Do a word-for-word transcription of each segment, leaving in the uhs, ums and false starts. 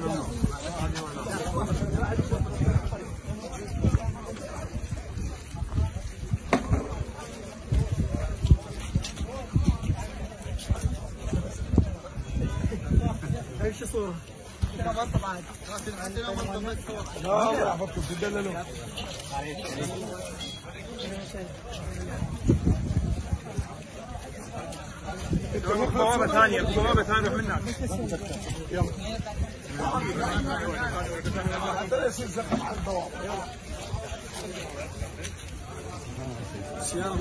ايش صورة؟ عندنا منطقة عاد. عندنا منطقة صورة. لا لا حطوا تدللوا. بوابة ثانية، بوابة ثانية روح منك. يلا. السيارة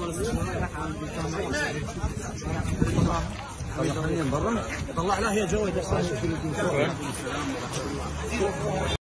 مالت برا؟ طلع لها هي جوي